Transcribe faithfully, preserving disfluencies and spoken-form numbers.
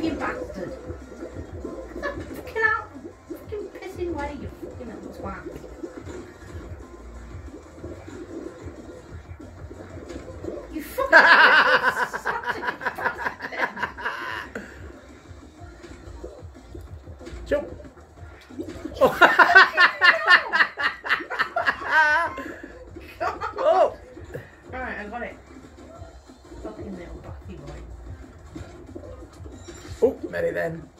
you bastard. Fucking out. Fucking pissing away, you fucking little twat. You fucking sausage bastard. Jump. Oh. Alright, I got it. Fucking little batty boy. Oh, Mary then.